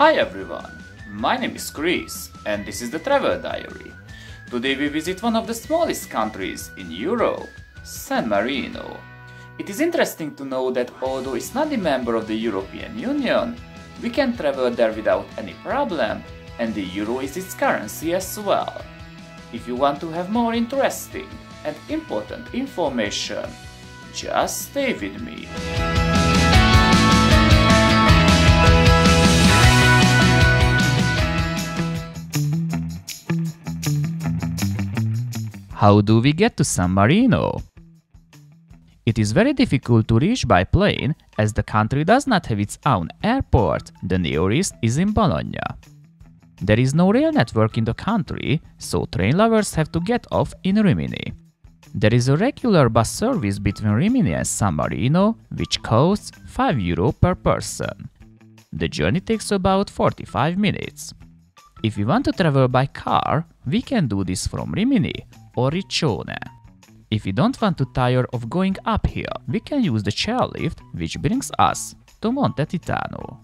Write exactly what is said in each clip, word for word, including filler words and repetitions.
Hi everyone, my name is Chris and this is the Travel Diary. Today we visit one of the smallest countries in Europe, San Marino. It is interesting to know that although it's not a member of the European Union, we can travel there without any problem, and the euro is its currency as well. If you want to have more interesting and important information, just stay with me. How do we get to San Marino? It is very difficult to reach by plane as the country does not have its own airport. The nearest is in Bologna. There is no rail network in the country, so train lovers have to get off in Rimini. There is a regular bus service between Rimini and San Marino, which costs five euro per person. The journey takes about forty-five minutes. If we want to travel by car, we can do this from Rimini or Riccione. If we don't want to tire of going uphill, we can use the chairlift, which brings us to Monte Titano.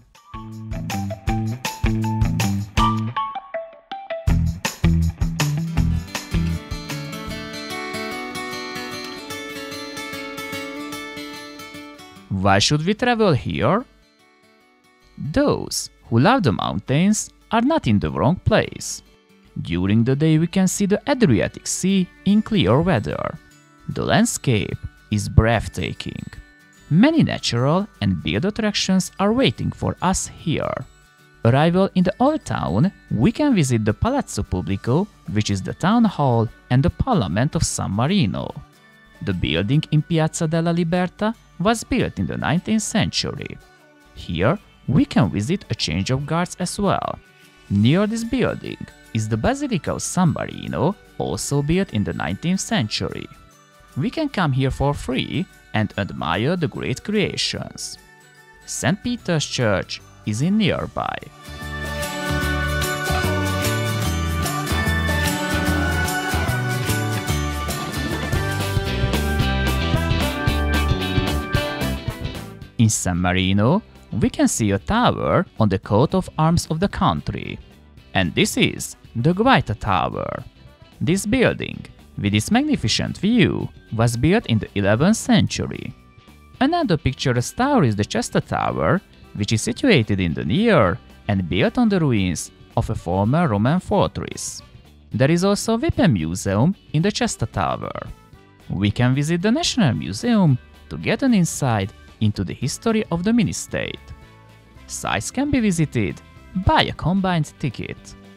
Why should we travel here? Those who love the mountains are not in the wrong place. During the day we can see the Adriatic Sea in clear weather. The landscape is breathtaking. Many natural and built attractions are waiting for us here. Arrival in the old town, we can visit the Palazzo Pubblico, which is the town hall and the Parliament of San Marino. The building in Piazza della Libertà was built in the nineteenth century. Here, we can visit a change of guards as well. Near this building is the Basilica of San Marino, also built in the nineteenth century. We can come here for free and admire the great creations. Saint Peter's Church is in nearby. In San Marino, we can see a tower on the coat of arms of the country. And this is the Guaita Tower. This building, with its magnificent view, was built in the eleventh century. Another picturesque tower is the Chesta Tower, which is situated in the near and built on the ruins of a former Roman fortress. There is also a weapon museum in the Chesta Tower. We can visit the National Museum to get an insight into the history of the mini-state. Sites can be visited by a combined ticket.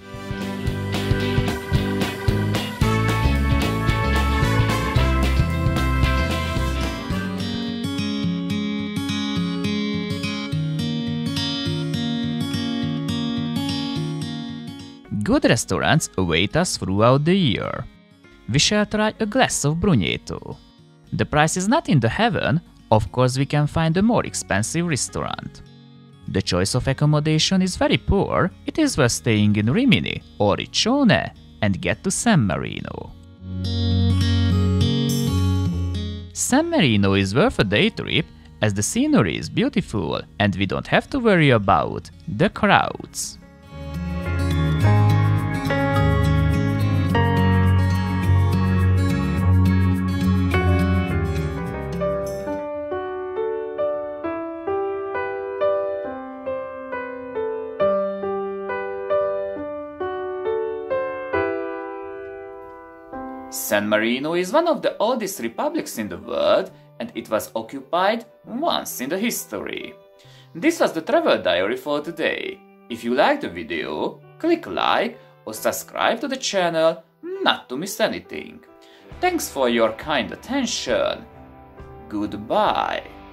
Good restaurants await us throughout the year. We shall try a glass of Brugneto. The price is not in the heaven. Of course, we can find a more expensive restaurant. The choice of accommodation is very poor. It is worth staying in Rimini or Riccione and get to San Marino. San Marino is worth a day trip as the scenery is beautiful and we don't have to worry about the crowds. San Marino is one of the oldest republics in the world and it was occupied once in the history. This was the Travel Diary for today. If you liked the video, click like or subscribe to the channel not to miss anything. Thanks for your kind attention. Goodbye.